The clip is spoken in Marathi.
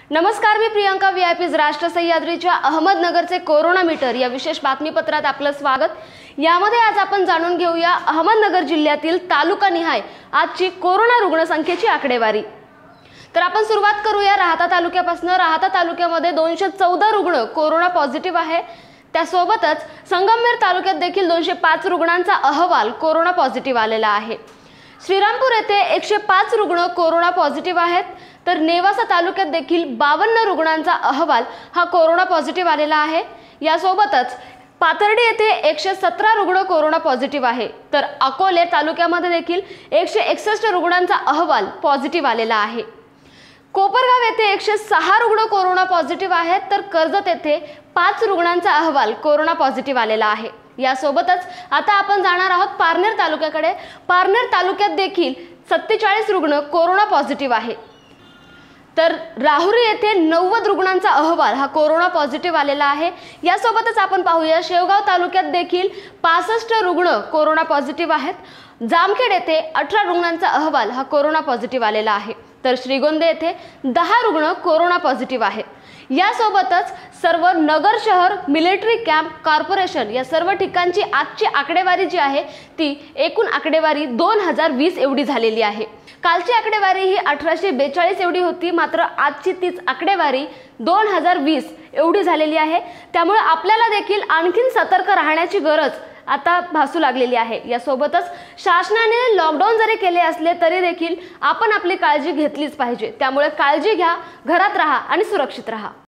नमस्कार, मी प्रियंका व्हीआयपीज राष्ट्र सह्याद्रीच्या अहमदनगरचे कोरोना मीटर या विशेष बातमीपत्रात आपलं स्वागत। यामध्ये आज आपण जाणून घेऊया अहमदनगर जिल्ह्यातील तालुकानिहाय आजची कोरोना रुग्णसंख्येची आकडेवारी। तर आपण सुरुवात करूया राहता तालुक्यापासून। राहता तालुक्यामध्ये 214 रुग्ण कोरोना पॉझिटिव्ह आहे। त्यासोबतच संगमनेर तालुक्यात देखील 205 रुग्णांचा अहवाल कोरोना पॉझिटिव्ह आलेला आहे। श्रीरामपूर येथे 105 रुग्ण कोरोना पॉझिटिव्ह आहेत, तर नेवासा तालुक्यात देखील 52 रुग्णांचा अहवाल हा कोरोना पॉझिटिव्ह आलेला आहे। यासोबतच पाथर्डी येथे 117 रुग्ण कोरोना पॉझिटिव्ह आहे, तर अकोले तालुक्यामध्ये देखील 161 रुग्णांचा अहवाल पॉझिटिव्ह आलेला आहे। कोपरगाव येथे 106 रुग्ण कोरोना पॉझिटिव्ह आहेत, तर कर्जत येथे 5 रुग्णांचा अहवाल कोरोना पॉझिटिव्ह आलेला आहे। यासोबतच आता आपण जाणार आहोत पारनेर तालुक्याकडे। पारनेर तालुक्यात देखील 47 रुग्ण कोरोना पॉझिटिव्ह आहे, तर राहुरी येथे 90 रुग्णांचा अहवाल हा कोरोना पॉझिटिव्ह आलेला आहे। यासोबतच आपण पाहूया शेवगाव तालुक्यात देखील 65 रुग्ण कोरोना पॉझिटिव्ह आहेत। जामखेड येथे 18 रुग्णांचा अहवाल हा कोरोना पॉझिटिव्ह आलेला आहे, तर श्रीगोंदे येथे 10 रुग्ण कोरोना पॉझिटिव्ह आहेत। यासोबतच सर्व नगर शहर, मिलिटरी कॅम्प, कॉर्पोरेशन या सर्व ठिकाणची आजची आकडेवारी जी आहे ती एकूण आकडेवारी 2020 एवढी झालेली आहे। कालची आकडेवारी ही 1842 एवढी होती, मात्र आजची तीच आकडेवारी 2020 एवढी झालेली आहे। त्यामुळे आपल्याला देखील आणखीन सतर्क राहण्याची गरज आता भासू लागलेली आहे। यासोबतच शासनाने लॉकडाऊन जरी केले असले तरी देखील आपण आपली काळजी घेतलीच पाहिजे। त्यामुळे काळजी घ्या, घरात राहा आणि सुरक्षित राहा।